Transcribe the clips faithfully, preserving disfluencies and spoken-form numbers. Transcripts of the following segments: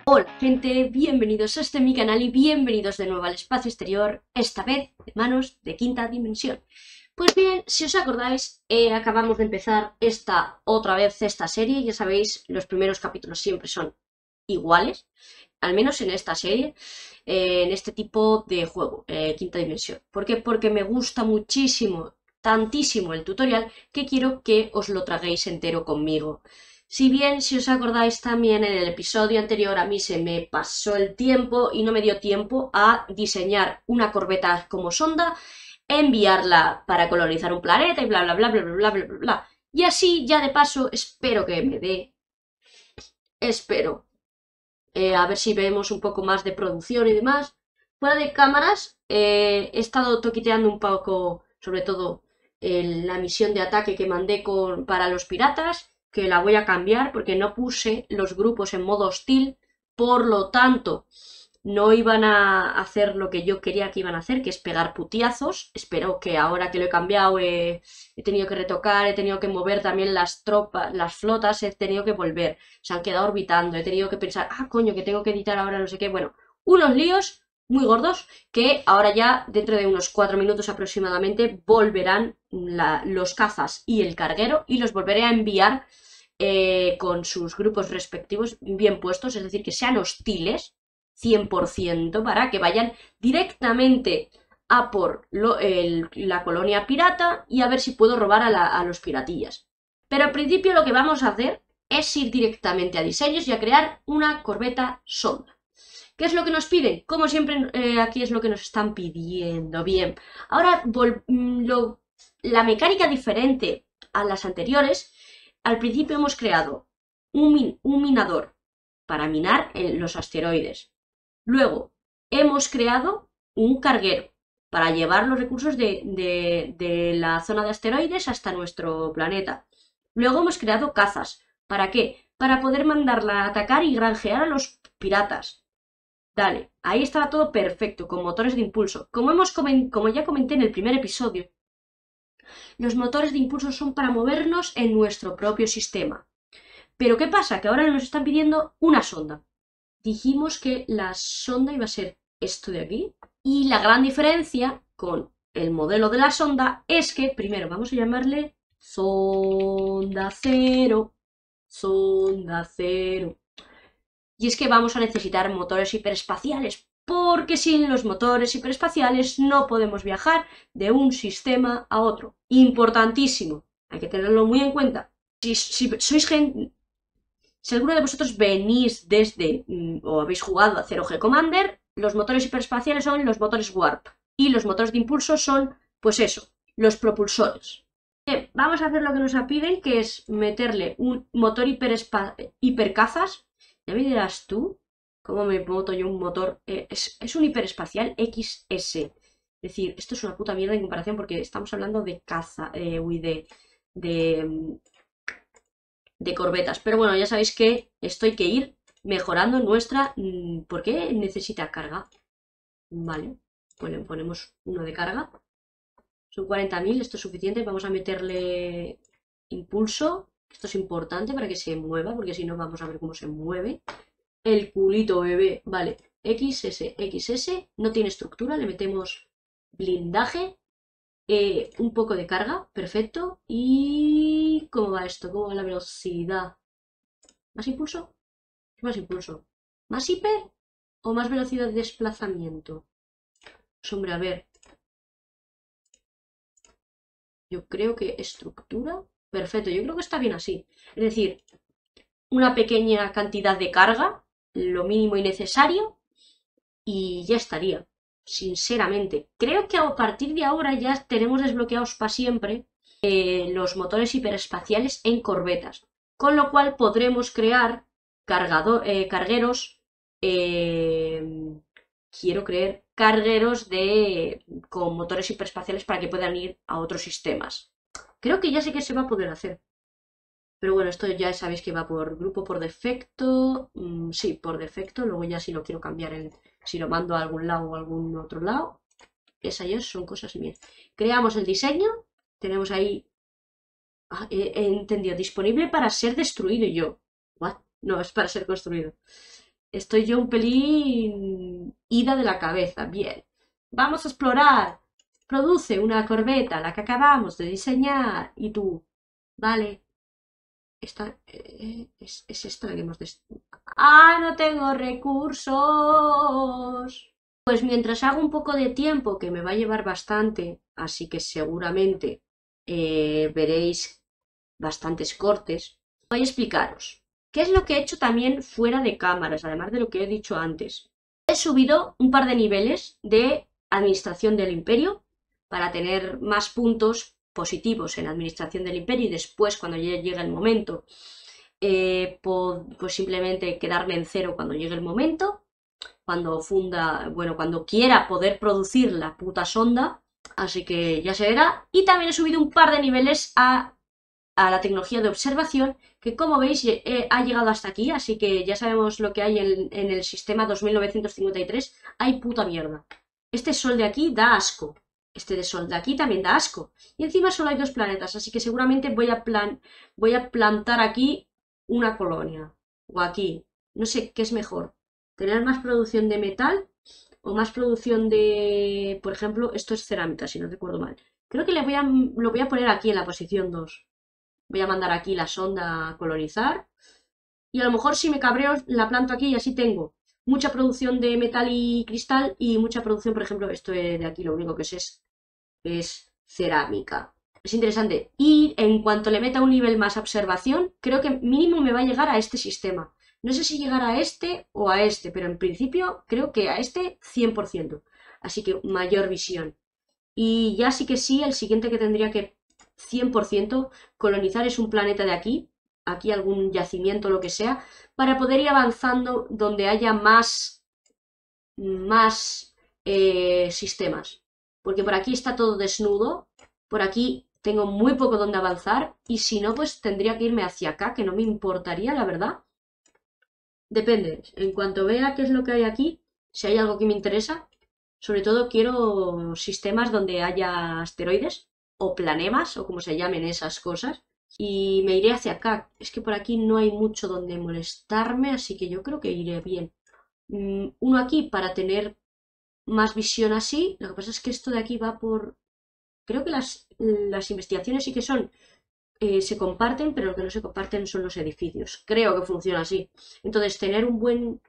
Hola gente, bienvenidos a este mi canal y bienvenidos de nuevo al espacio exterior, esta vez de manos de Quinta Dimensión. Pues bien, si os acordáis, eh, acabamos de empezar esta otra vez esta serie, ya sabéis, los primeros capítulos siempre son iguales, al menos en esta serie, eh, en este tipo de juego, eh, Quinta Dimensión. ¿Por qué? Porque me gusta muchísimo, tantísimo el tutorial que quiero que os lo traguéis entero conmigo. Si bien, si os acordáis también en el episodio anterior a mí se me pasó el tiempo y no me dio tiempo a diseñar una corbeta como sonda, enviarla para colonizar un planeta y bla bla bla bla bla bla bla bla bla. Y así ya de paso espero que me dé, espero, eh, a ver si vemos un poco más de producción y demás. Fuera de cámaras, eh, he estado toquiteando un poco, sobre todo en la misión de ataque que mandé con, para los piratas, que la voy a cambiar porque no puse los grupos en modo hostil, por lo tanto no iban a hacer lo que yo quería que iban a hacer, que es pegar putiazos. Espero que ahora que lo he cambiado eh, he tenido que retocar, he tenido que mover también las tropas, las flotas, he tenido que volver, se han quedado orbitando, he tenido que pensar, ah, coño, que tengo que editar ahora no sé qué, bueno, unos líos muy gordos que ahora ya dentro de unos cuatro minutos aproximadamente volverán la, los cazas y el carguero y los volveré a enviar eh, con sus grupos respectivos bien puestos, es decir, que sean hostiles cien por ciento para que vayan directamente a por lo, el, la colonia pirata y a ver si puedo robar a, la, a los piratillas. Pero al principio lo que vamos a hacer es ir directamente a diseños y a crear una corbeta sonda. ¿Qué es lo que nos piden? Como siempre, eh, aquí es lo que nos están pidiendo. Bien, ahora lo, la mecánica diferente a las anteriores. Al principio hemos creado un, min, un minador para minar en los asteroides. Luego, hemos creado un carguero para llevar los recursos de, de, de la zona de asteroides hasta nuestro planeta. Luego hemos creado cazas. ¿Para qué? Para poder mandarla a atacar y granjear a los piratas. Dale, ahí estaba todo perfecto, con motores de impulso. Como, hemos como ya comenté en el primer episodio, los motores de impulso son para movernos en nuestro propio sistema. Pero ¿qué pasa? Que ahora nos están pidiendo una sonda. Dijimos que la sonda iba a ser esto de aquí. Y la gran diferencia con el modelo de la sonda es que, primero, vamos a llamarle sonda cero. Sonda cero. Y es que vamos a necesitar motores hiperespaciales, porque sin los motores hiperespaciales no podemos viajar de un sistema a otro. Importantísimo, hay que tenerlo muy en cuenta. Si, si sois gente, si alguno de vosotros venís desde o habéis jugado a cero G Commander, los motores hiperespaciales son los motores Warp y los motores de impulso son, pues eso, los propulsores. Bien, vamos a hacer lo que nos piden, que es meterle un motor hipercazas. Ya me dirás tú cómo me monto yo un motor. Eh, es, es un hiperespacial X S. Es decir, esto es una puta mierda en comparación porque estamos hablando de caza, eh, uy, de, de, de corbetas. Pero bueno, ya sabéis que esto hay que ir mejorando nuestra... ¿Por qué necesita carga? Vale, pues le ponemos uno de carga. Son cuarenta mil, esto es suficiente. Vamos a meterle impulso. Esto es importante para que se mueva, porque si no vamos a ver cómo se mueve. El culito bebé, vale. X S, X S, no tiene estructura, le metemos blindaje. Eh, un poco de carga, perfecto. ¿Y cómo va esto? ¿Cómo va la velocidad? ¿Más impulso? ¿Qué más impulso? ¿Más hiper o más velocidad de desplazamiento? Pues hombre, a ver. Yo creo que estructura. Perfecto, yo creo que está bien así. Es decir, una pequeña cantidad de carga, lo mínimo y necesario, y ya estaría. Sinceramente, creo que a partir de ahora ya tenemos desbloqueados para siempre eh, los motores hiperespaciales en corbetas, con lo cual podremos crear cargado, eh, cargueros, eh, quiero creer, cargueros de, con motores hiperespaciales para que puedan ir a otros sistemas. Creo que ya sé que se va a poder hacer. Pero bueno, esto ya sabéis que va por grupo por defecto. Mm, sí, por defecto. Luego ya si lo quiero cambiar, en, si lo mando a algún lado o a algún otro lado. Esas ya son cosas mías. Creamos el diseño. Tenemos ahí... Ah, he, he entendido. Disponible para ser destruido. Y yo... ¿What? No, es para ser construido. Estoy yo un pelín ida de la cabeza. Bien. Vamos a explorar. Produce una corbeta, la que acabamos de diseñar. Y tú, vale. Esta, eh, es, es esta la que hemos... des- ¡Ah, no tengo recursos! Pues mientras hago un poco de tiempo, que me va a llevar bastante, así que seguramente eh, veréis bastantes cortes, voy a explicaros qué es lo que he hecho también fuera de cámaras, además de lo que he dicho antes. He subido un par de niveles de administración del imperio para tener más puntos positivos en administración del imperio y después, cuando ya llegue el momento, eh, pues simplemente quedarme en cero cuando llegue el momento, cuando funda, bueno, cuando quiera poder producir la puta sonda, así que ya se verá. Y también he subido un par de niveles a, a la tecnología de observación, que como veis eh, ha llegado hasta aquí, así que ya sabemos lo que hay en, en el sistema dos mil novecientos cincuenta y tres, hay puta mierda. Este sol de aquí da asco, este de sol de aquí también da asco, y encima solo hay dos planetas, así que seguramente voy a, plan, voy a plantar aquí una colonia, o aquí, no sé qué es mejor, tener más producción de metal o más producción de, por ejemplo, esto es cerámica, si no recuerdo mal. Creo que le voy a, lo voy a poner aquí en la posición dos. Voy a mandar aquí la sonda a colonizar. Y a lo mejor si me cabreo la planto aquí y así tengo mucha producción de metal y cristal y mucha producción, por ejemplo, esto de aquí lo único que es es, es cerámica. Es interesante. Y en cuanto le meta un nivel más observación, creo que mínimo me va a llegar a este sistema. No sé si llegará a este o a este, pero en principio creo que a este cien por ciento. Así que mayor visión. Y ya sí que sí, el siguiente que tendría que cien por ciento colonizar es un planeta de aquí, aquí algún yacimiento o lo que sea, para poder ir avanzando donde haya más, más eh, sistemas. Porque por aquí está todo desnudo, por aquí tengo muy poco donde avanzar y si no, pues tendría que irme hacia acá, que no me importaría, la verdad. Depende, en cuanto vea qué es lo que hay aquí, si hay algo que me interesa, sobre todo quiero sistemas donde haya asteroides o planemas o como se llamen esas cosas. Y me iré hacia acá. Es que por aquí no hay mucho donde molestarme, así que yo creo que iré bien. Mm, uno aquí para tener más visión así. Lo que pasa es que esto de aquí va por... Creo que las, las investigaciones sí que son... eh, se comparten, pero lo que no se comparten son los edificios. Creo que funciona así. Entonces, tener un buen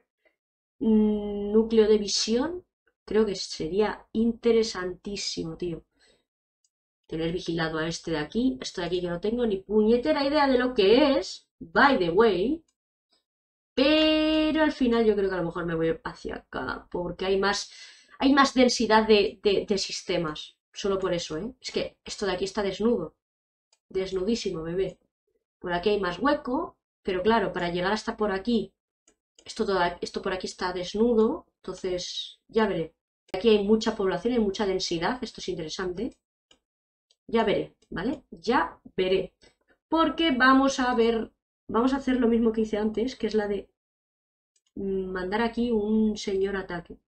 mm, núcleo de visión creo que sería interesantísimo, tío. Tener vigilado a este de aquí, esto de aquí que no tengo ni puñetera idea de lo que es, by the way, pero al final yo creo que a lo mejor me voy hacia acá, porque hay más, hay más densidad de, de, de sistemas, solo por eso, ¿eh? Es que esto de aquí está desnudo, desnudísimo, bebé. Por aquí hay más hueco, pero claro, para llegar hasta por aquí, esto, toda, esto por aquí está desnudo, entonces ya veré. Aquí hay mucha población, hay mucha densidad, esto es interesante. Ya veré, ¿vale? Ya veré. Porque vamos a ver, vamos a hacer lo mismo que hice antes, que es la de mandar aquí un señor ataque.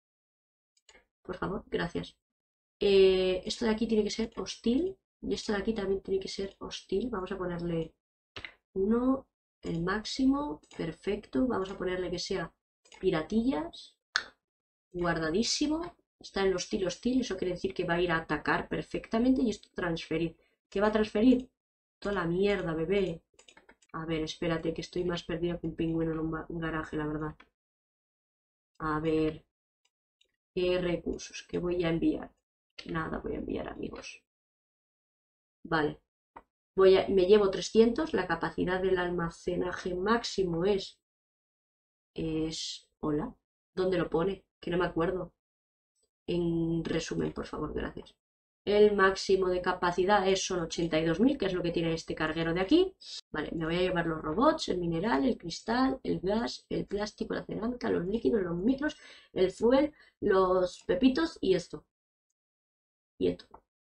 Por favor, gracias. Eh, esto de aquí tiene que ser hostil y esto de aquí también tiene que ser hostil. Vamos a ponerle uno, el máximo, perfecto. Vamos a ponerle que sea piratillas, guardadísimo. Está en hostil, hostil, eso quiere decir que va a ir a atacar perfectamente y esto transferir. ¿Qué va a transferir? Toda la mierda, bebé. A ver, espérate, que estoy más perdida que un pingüino en un, un garaje, la verdad. A ver, ¿qué recursos? ¿Qué voy a enviar? Nada voy a enviar, amigos. Vale. Voy a, me llevo trescientos. La capacidad del almacenaje máximo es... Es... Hola. ¿Dónde lo pone? Que no me acuerdo. En resumen, por favor, gracias. El máximo de capacidad es, son ochenta y dos mil, que es lo que tiene este carguero de aquí. Vale, me voy a llevar los robots, el mineral, el cristal, el gas, el plástico, la cerámica, los líquidos, los micros, el fuel, los pepitos y esto. Y esto.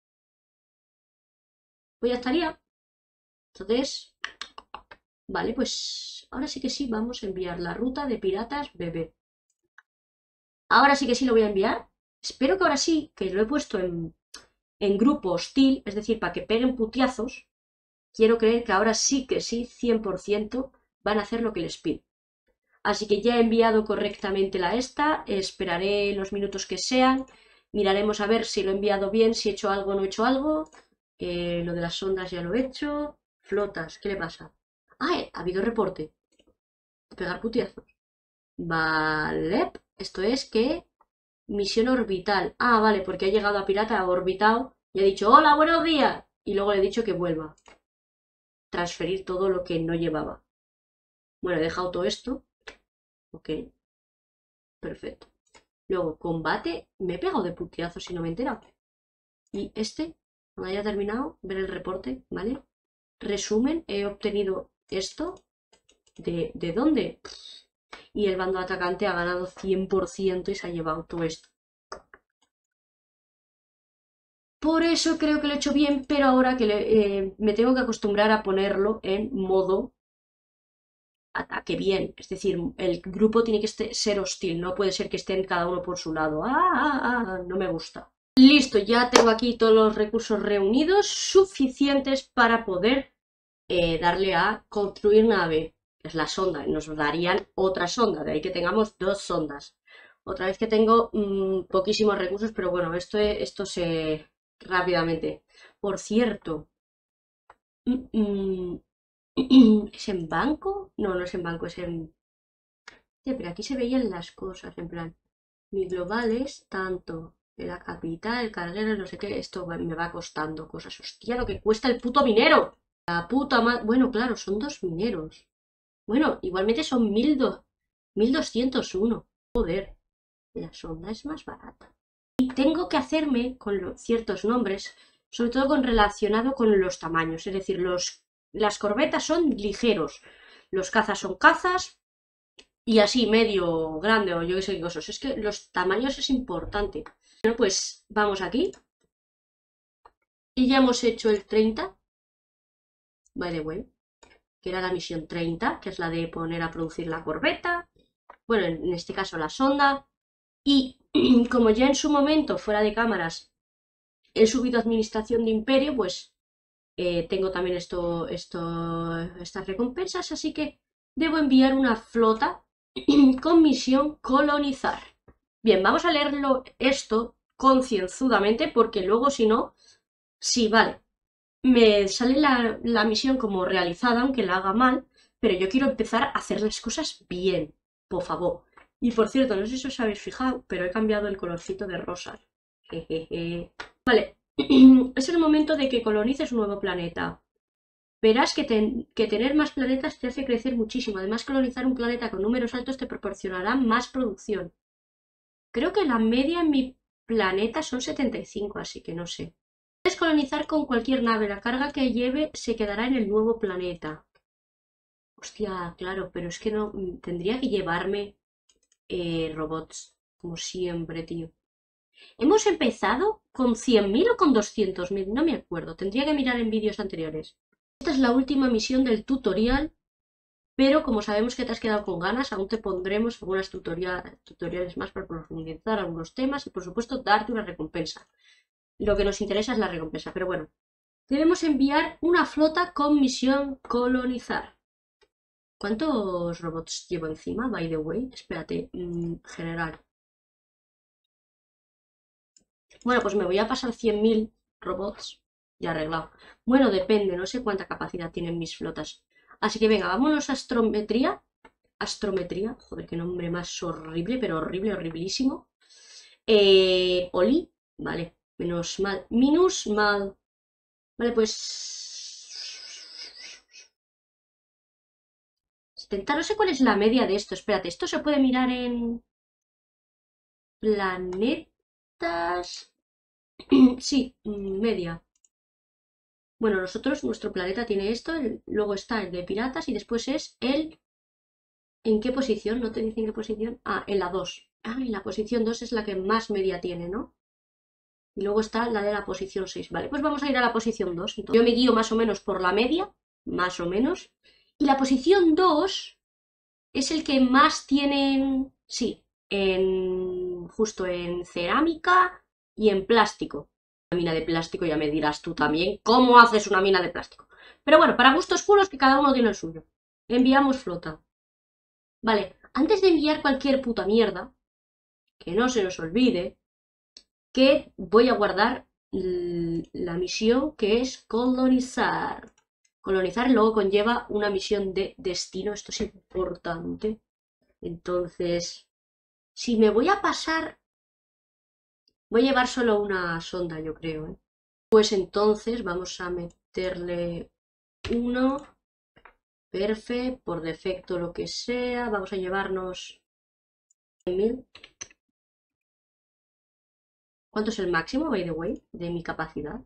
Pues ya estaría. Entonces, vale, pues ahora sí que sí, vamos a enviar la ruta de piratas bebé. Ahora sí que sí lo voy a enviar. Espero que ahora sí, que lo he puesto en, en grupo hostil, es decir, para que peguen putiazos. Quiero creer que ahora sí que sí, cien por ciento van a hacer lo que les pido. Así que ya he enviado correctamente la esta, esperaré los minutos que sean, miraremos a ver si lo he enviado bien, si he hecho algo o no he hecho algo. Eh, lo de las sondas ya lo he hecho. Flotas, ¿qué le pasa? Ah, eh, ha habido reporte. Pegar putiazos. Vale, esto es que... Misión orbital. Ah, vale, porque ha llegado a pirata, ha orbitado y ha dicho, hola, buenos días. Y luego le he dicho que vuelva. Transferir todo lo que no llevaba. Bueno, he dejado todo esto. Ok. Perfecto. Luego, combate. Me he pegado de putiazos y no me he enterado. Y este, cuando haya terminado, ver el reporte, ¿vale? Resumen, he obtenido esto. ¿De, ¿de dónde? Y el bando atacante ha ganado cien por ciento y se ha llevado todo esto. Por eso creo que lo he hecho bien, pero ahora que le, eh, me tengo que acostumbrar a ponerlo en modo ataque bien. Es decir, el grupo tiene que este, ser hostil, no puede ser que estén cada uno por su lado. Ah, ah, ah, no me gusta. Listo, ya tengo aquí todos los recursos reunidos suficientes para poder eh, darle a construir nave. Es la sonda, nos darían otra sonda, de ahí que tengamos dos sondas. Otra vez que tengo mmm, poquísimos recursos, pero bueno, esto, esto se... rápidamente. Por cierto, mm, mm, ¿es en banco? No, no es en banco, es en... Sí, pero aquí se veían las cosas, en plan, mi global es tanto, de la capital, el carguero, no sé qué, esto me va costando cosas. Hostia, lo que cuesta el puto minero. La puta madre... Bueno, claro, son dos mineros. Bueno, igualmente son mil doscientos uno. Joder, la sonda es más barata. Y tengo que hacerme con lo, ciertos nombres, sobre todo con relacionado con los tamaños. Es decir, los, las corbetas son ligeros, los cazas son cazas y así medio grande o yo qué sé qué cosas. Es que los tamaños es importante. Bueno, pues vamos aquí. Y ya hemos hecho el treinta. By the way. Que era la misión treinta, que es la de poner a producir la corbeta. Bueno, en este caso la sonda. Y como ya en su momento, fuera de cámaras, he subido administración de imperio, pues eh, tengo también esto, esto, estas recompensas, así que debo enviar una flota con misión colonizar. Bien, vamos a leerlo esto concienzudamente, porque luego si no, sí, vale, me sale la, la misión como realizada, aunque la haga mal, pero yo quiero empezar a hacer las cosas bien, por favor. Y por cierto, no sé si os habéis fijado, pero he cambiado el colorcito de rosa. Jejeje. Vale, es el momento de que colonices un nuevo planeta. Verás que, ten, que tener más planetas te hace crecer muchísimo. Además, colonizar un planeta con números altos te proporcionará más producción. Creo que la media en mi planeta son setenta y cinco, así que no sé. Puedes colonizar con cualquier nave. La carga que lleve se quedará en el nuevo planeta. Hostia, claro, pero es que no... Tendría que llevarme eh, robots, como siempre, tío. ¿Hemos empezado con cien mil o con doscientos mil? No me acuerdo, tendría que mirar en vídeos anteriores. Esta es la última misión del tutorial, pero como sabemos que te has quedado con ganas, aún te pondremos algunas tutorial, tutoriales más para profundizar algunos temas y por supuesto darte una recompensa. Lo que nos interesa es la recompensa, pero bueno. Debemos enviar una flota con misión colonizar. ¿Cuántos robots llevo encima, by the way? Espérate, mmm, general. Bueno, pues me voy a pasar cien mil robots. Ya arreglado. Bueno, depende, no sé cuánta capacidad tienen mis flotas. Así que venga, vámonos a astrometría. Astrometría, joder, qué nombre más horrible, pero horrible, horriblísimo. Eh, Oli, vale, menos mal. Minus mal. Vale, pues... setenta, no sé cuál es la media de esto. Espérate, esto se puede mirar en... planetas... sí, media. Bueno, nosotros, nuestro planeta tiene esto, el, luego está el de piratas y después es el... ¿En qué posición? ¿No te dicen qué posición? Ah, en la dos. Ah, en la posición dos es la que más media tiene, ¿no? Y luego está la de la posición seis. Vale, pues vamos a ir a la posición dos. Entonces, yo me guío más o menos por la media, más o menos. Y la posición dos es el que más tienen, sí, en, justo en cerámica y en plástico. Una mina de plástico, ya me dirás tú también cómo haces una mina de plástico. Pero bueno, para gustos puros que cada uno tiene el suyo. Enviamos flota. Vale, antes de enviar cualquier puta mierda, que no se nos olvide, que voy a guardar la misión que es colonizar. Colonizar luego conlleva una misión de destino, esto es importante. Entonces, si me voy a pasar, voy a llevar solo una sonda, yo creo, ¿eh? Pues entonces vamos a meterle uno, perfecto, por defecto lo que sea, vamos a llevarnos mil. ¿Cuánto es el máximo, by the way, de mi capacidad?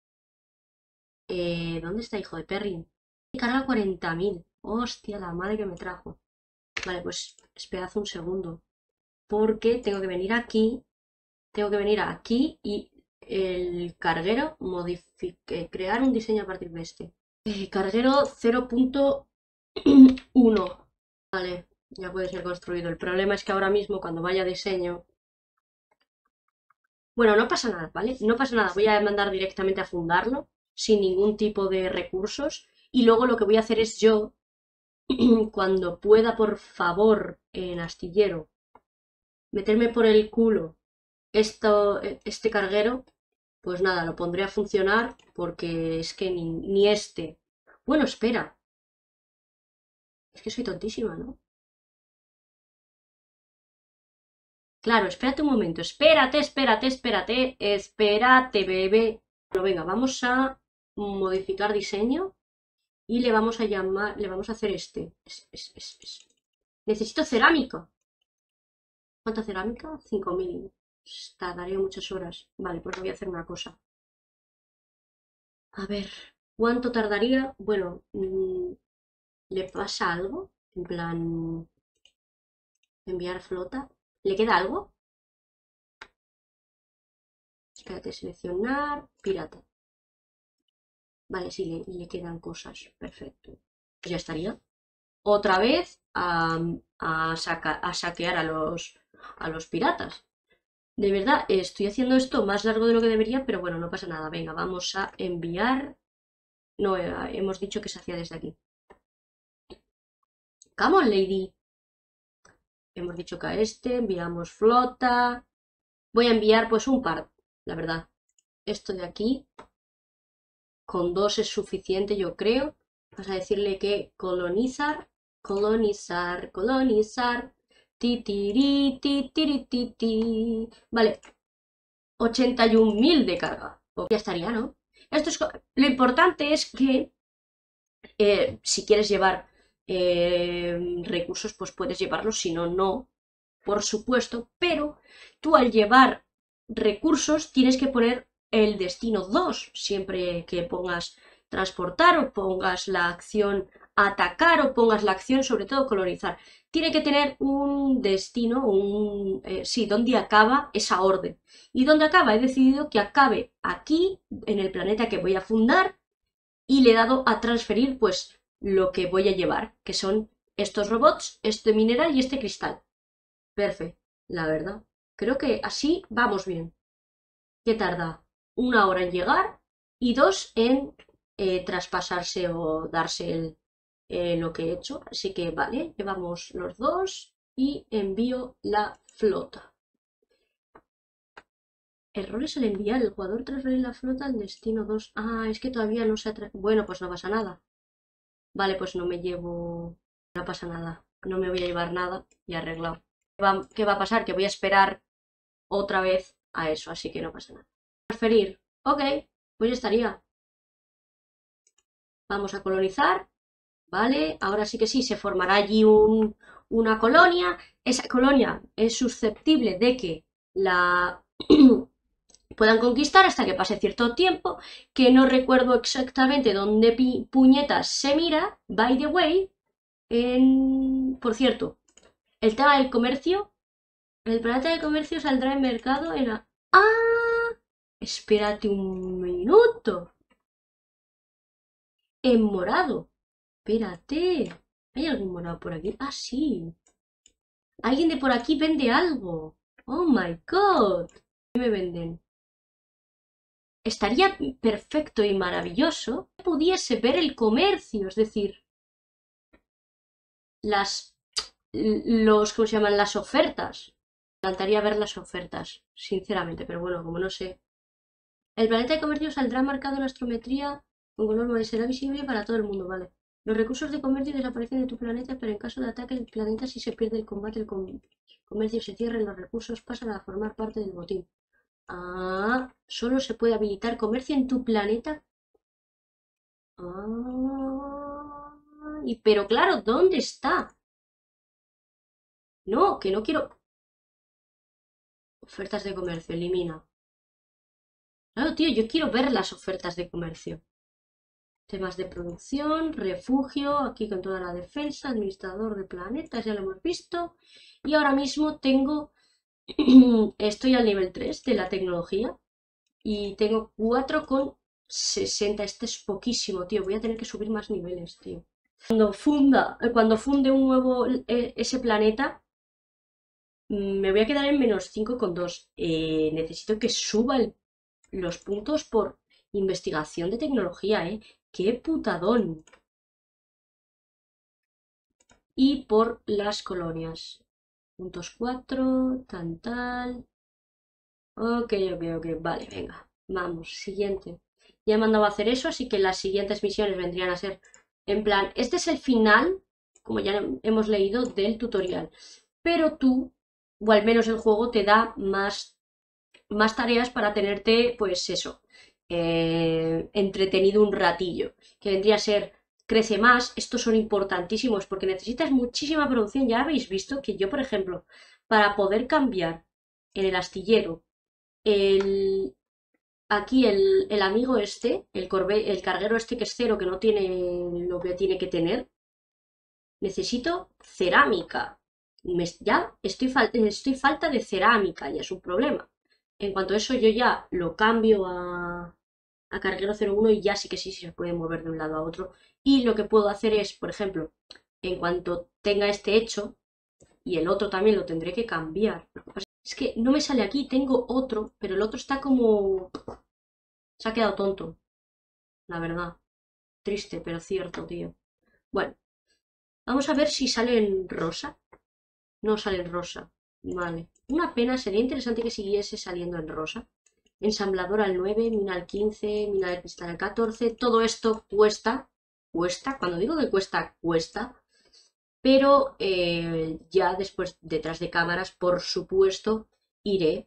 Eh, ¿dónde está, hijo de Perrin? Carga cuarenta mil. Hostia, la madre que me trajo. Vale, pues esperad un segundo. Porque tengo que venir aquí. Tengo que venir aquí y el carguero modifique, crear un diseño a partir de este. Eh, carguero cero punto uno. Vale, ya puede ser construido. El problema es que ahora mismo cuando vaya a diseño... Bueno, no pasa nada, ¿vale? No pasa nada. Voy a mandar directamente a fundarlo sin ningún tipo de recursos. Y luego lo que voy a hacer es yo, cuando pueda, por favor, en astillero, meterme por el culo esto, este carguero, pues nada, lo pondré a funcionar porque es que ni, ni este. Bueno, espera. Es que soy tontísima, ¿no? Claro, espérate un momento. Espérate, espérate, espérate. Espérate, bebé. Bueno, venga, vamos a modificar diseño y le vamos a llamar, le vamos a hacer este. Es, es, es, es. Necesito cerámica. ¿Cuánta cerámica? cinco mil. Tardaría muchas horas. Vale, pues voy a hacer una cosa. A ver, ¿cuánto tardaría? Bueno, mmm, ¿le pasa algo? En plan, enviar flota. ¿Le queda algo? Espérate, seleccionar, pirata. Vale, sí, le, le quedan cosas. Perfecto. Pues ya estaría. Otra vez a, a, saca, a saquear a los, a los piratas. De verdad, estoy haciendo esto más largo de lo que debería, pero bueno, no pasa nada. Venga, vamos a enviar... No, eh, hemos dicho que se hacía desde aquí. Come on, lady. Hemos dicho que a este enviamos flota. Voy a enviar pues un par, la verdad. Esto de aquí, con dos es suficiente, yo creo. Vamos a decirle que colonizar, colonizar, colonizar. Ti, tiri, ti, tiri, ti, ti. Vale, ochenta y un mil de carga. Pues ya estaría, ¿no? Esto es, lo importante es que eh, si quieres llevar eh, recursos, pues puedes llevarlos, si no, no, por supuesto, pero tú al llevar recursos tienes que poner el destino dos, siempre que pongas transportar o pongas la acción atacar o pongas la acción sobre todo colonizar. Tiene que tener un destino, un, eh, sí, donde acaba esa orden. ¿Y dónde acaba? He decidido que acabe aquí, en el planeta que voy a fundar, y le he dado a transferir pues lo que voy a llevar, que son estos robots, este mineral y este cristal. Perfecto, la verdad. Creo que así vamos bien. ¿Qué tarda? Una hora en llegar y dos en eh, traspasarse o darse el, eh, lo que he hecho. Así que vale, llevamos los dos y envío la flota. Error es el enviar. El jugador transferir la flota al destino dos. Ah, es que todavía no se ha... Bueno, pues no pasa nada. Vale, pues no me llevo... No pasa nada. No me voy a llevar nada y arreglado. ¿Qué va a pasar? Que voy a esperar otra vez a eso, así que no pasa nada. Transferir. Ok, pues ya estaría. Vamos a colonizar. Vale, ahora sí que sí, se formará allí un, una colonia. Esa colonia es susceptible de que la puedan conquistar hasta que pase cierto tiempo, que no recuerdo exactamente dónde puñetas se mira, by the way. En... Por cierto, el tema del comercio, el planeta de comercio saldrá en mercado en la... ¡Ah! Espérate un minuto. En morado. Espérate. ¿Hay algún morado por aquí? Ah, sí. Alguien de por aquí vende algo. Oh my god. ¿Qué me venden? Estaría perfecto y maravilloso que pudiese ver el comercio, es decir, las... los, ¿cómo se llaman? Las ofertas. Me encantaría ver las ofertas, sinceramente, pero bueno, como no sé. El planeta de comercio saldrá marcado en astrometría con color marrón y será visible para todo el mundo, vale. Los recursos de comercio desaparecen de tu planeta, pero en caso de ataque del planeta, si se pierde el combate, el com- comercio se cierra y los recursos pasan a formar parte del botín. Ah, solo se puede habilitar comercio en tu planeta. Ah, y pero claro, ¿dónde está? No, que no quiero. Ofertas de comercio, elimina. Claro, tío, yo quiero ver las ofertas de comercio. Temas de producción, refugio, aquí con toda la defensa, administrador de planetas, ya lo hemos visto. Y ahora mismo tengo, estoy al nivel tres de la tecnología y tengo cuatro coma sesenta. Este es poquísimo, tío. Voy a tener que subir más niveles, tío. Cuando funda, eh, cuando funde un nuevo eh, ese planeta, mm, me voy a quedar en menos cinco coma dos. Eh, necesito que suba el- los puntos por investigación de tecnología, ¿eh? ¡Qué putadón! Y por las colonias. Puntos cuatro, tan tal. Ok, ok, ok, vale, venga. Vamos, siguiente. Ya me han mandado a hacer eso, así que las siguientes misiones vendrían a ser en plan, este es el final, como ya hemos leído, del tutorial. Pero tú, o al menos el juego, te da más, más tareas para tenerte, pues eso, eh, entretenido un ratillo. Que vendría a ser crece más. Estos son importantísimos porque necesitas muchísima producción. Ya habéis visto que yo, por ejemplo, para poder cambiar en el astillero el, aquí el, el amigo este, el, corbe, el carguero este que es cero, que no tiene lo que tiene que tener, necesito cerámica. Me, ya estoy, fal, estoy falta de cerámica, ya es un problema. En cuanto a eso, yo ya lo cambio a, a carguero cero uno y ya sí que sí, sí se puede mover de un lado a otro. Y lo que puedo hacer es, por ejemplo, en cuanto tenga este hecho, y el otro también lo tendré que cambiar. Lo que pasa es que no me sale aquí, tengo otro, pero el otro está como... Se ha quedado tonto, la verdad. Triste, pero cierto, tío. Bueno, vamos a ver si sale en rosa. No sale en rosa. Vale. Una pena, sería interesante que siguiese saliendo en rosa. Ensamblador al nueve, mina al quince, mina de cristal al catorce. Todo esto cuesta. Cuesta. Cuando digo que cuesta, cuesta. Pero eh, ya después, detrás de cámaras, por supuesto, iré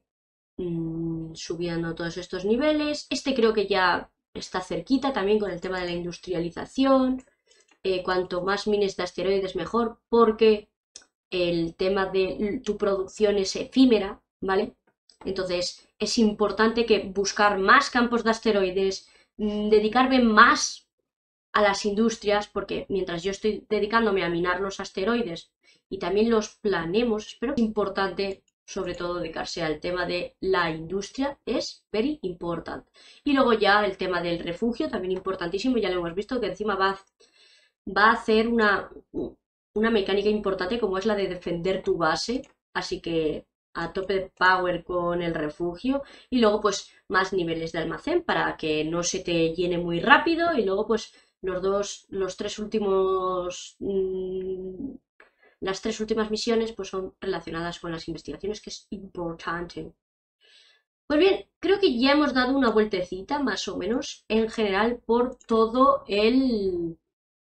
mmm, subiendo todos estos niveles. Este creo que ya está cerquita también con el tema de la industrialización. Eh, cuanto más mines de asteroides mejor, porque el tema de tu producción es efímera, ¿vale? Entonces es importante que buscar más campos de asteroides, mmm, dedicarme más a las industrias, porque mientras yo estoy dedicándome a minar los asteroides y también los planemos, espero que es importante sobre todo dedicarse al tema de la industria, es very important. Y luego ya el tema del refugio, también importantísimo, ya lo hemos visto, que encima va, va a hacer una, una mecánica importante como es la de defender tu base, así que a tope de power con el refugio y luego pues más niveles de almacén para que no se te llene muy rápido y luego pues los dos, los tres últimos, mmm, las tres últimas misiones pues son relacionadas con las investigaciones, que es importante. Pues bien, creo que ya hemos dado una vueltecita más o menos en general por todo el...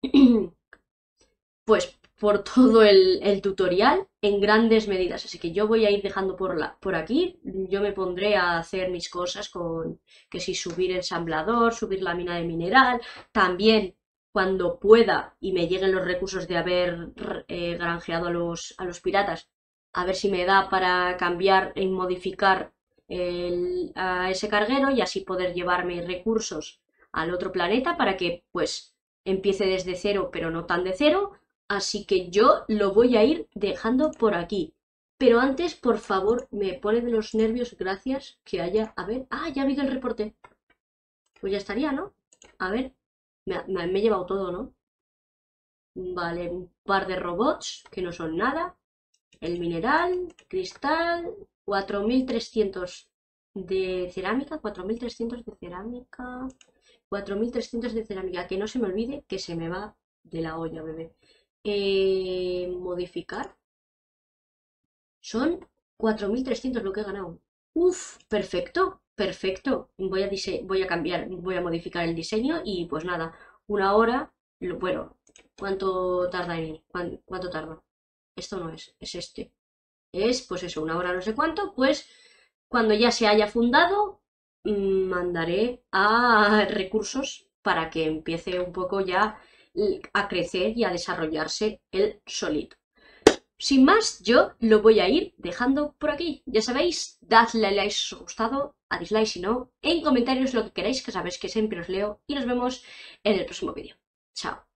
pues por todo el, el tutorial en grandes medidas. Así que yo voy a ir dejando por, la, por aquí. Yo me pondré a hacer mis cosas con que si subir ensamblador, subir la mina de mineral. También cuando pueda y me lleguen los recursos de haber eh, granjeado a los, a los piratas, a ver si me da para cambiar y modificar el, a ese carguero y así poder llevarme recursos al otro planeta para que pues empiece desde cero, pero no tan de cero. Así que yo lo voy a ir dejando por aquí. Pero antes, por favor, me pone de los nervios, gracias, que haya... A ver... Ah, ya ha habido el reporte. Pues ya estaría, ¿no? A ver, me, me, me he llevado todo, ¿no? Vale, un par de robots, que no son nada. El mineral, cristal, cuatro mil trescientos de cerámica, cuatro mil trescientos de cerámica, cuatro mil trescientos de cerámica. Que no se me olvide que se me va de la olla, bebé. Eh, modificar. Son cuatro mil trescientos lo que he ganado. Uf, perfecto, perfecto. Voy a, voy a cambiar, voy a modificar el diseño y pues nada, una hora, lo, bueno, ¿cuánto tarda en ir? ¿Cuánto, cuánto tarda? Esto no es, es este. Es, pues eso, una hora no sé cuánto, pues cuando ya se haya fundado, mm, mandaré a recursos para que empiece un poco ya a crecer y a desarrollarse el solito. Sin más, yo lo voy a ir dejando por aquí. Ya sabéis, dadle a like si os ha gustado, a dislike si no, en comentarios lo que queráis, que sabéis que siempre os leo y nos vemos en el próximo vídeo. Chao.